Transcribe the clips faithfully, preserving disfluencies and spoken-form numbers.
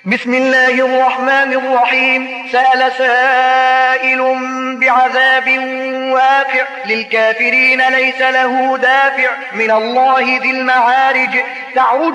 بسم الله الرحمن الرحيم. سأل سائل بعذاب واقع للكافرين ليس له دافع من الله ذي المعارج. تعرج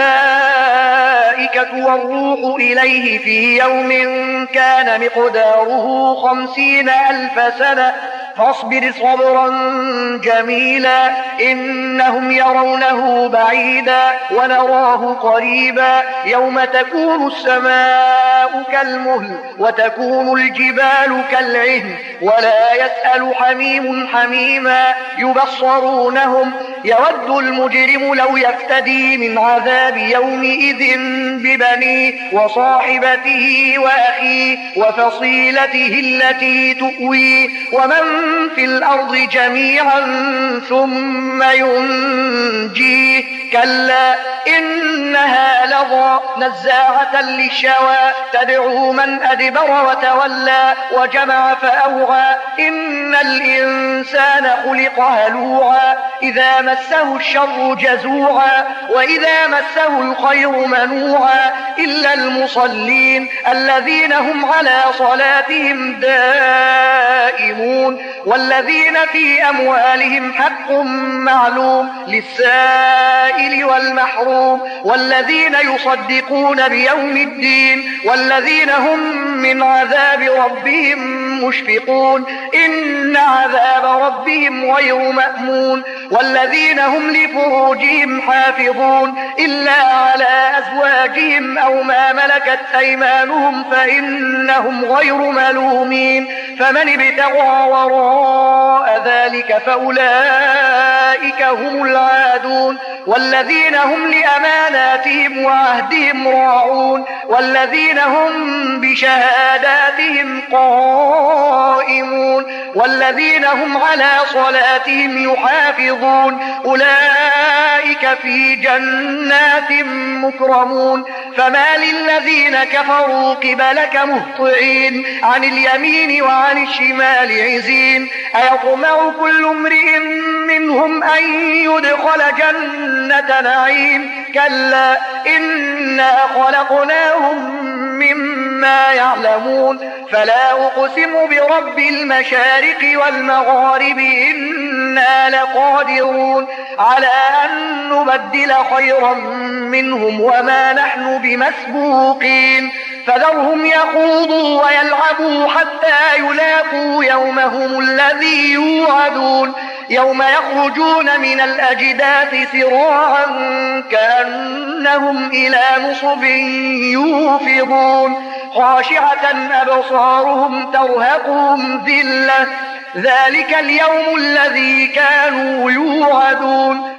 الملائكة والروح إليه في يوم كان مقداره خمسين ألف سنة فاصبر صبرا جميلا إنهم يرونه بعيدا ونراه قريبا يوم تكون السماء كالمهل وتكون الجبال كالعهن ولا يسأل حميم حميما يبصرونهم يود المجرم لو يفتدي من عذاب يومئذ ببنيه وصاحبته وأخيه وفصيلته التي تؤويه ومن في الأرض جميعا ثم ينجيه كلا إنها لظى نزاعة للشوى تدعو من أدبر وتولى وجمع فأوعى إن الإنسان خلق هلوعا إذا مسه الشر جزوعا وإذا مسه الخير منوعا إلا المصلين الذين هم على صلاتهم دائمون والذين في أموالهم حق معلوم للسائل والمحروم والذين يصدقون بيوم الدين والذين هم من عذاب ربهم مشفقون إن عذاب ربهم غير مأمون والذين هم لفروجهم حافظون إلا على أزواجهم أو ما ملكت أيمانهم فإنهم غير ملومين فمن ابتغى وراء ذلك فأولئك هم العادون والذين هم لأماناتهم وعهدهم راعون والذين هم بشهاداتهم قائمون والذين هم على صلاتهم يحافظون أولئك في جنات مكرمون فما للذين كفروا قبلك مهطعين عن اليمين وعن الشمال عزين أيطمع كل امرئ منهم أن يدخل جنة نعيم كلا إنا خلقناهم مما يعلمون فلا أقسم برب المشارق والمغارب إنا لقادرون على أن نبدل خيرا منهم وما نحن بمسبوقين فذرهم يخوضوا ويلعبوا حتى يلاقوا يومهم الذي يوعدون يوم يخرجون من الأجداث سراعا كأنهم إلى نصب يوفضون خاشعة أبصارهم ترهقهم ذلة ذلك اليوم الذي كانوا يوعدون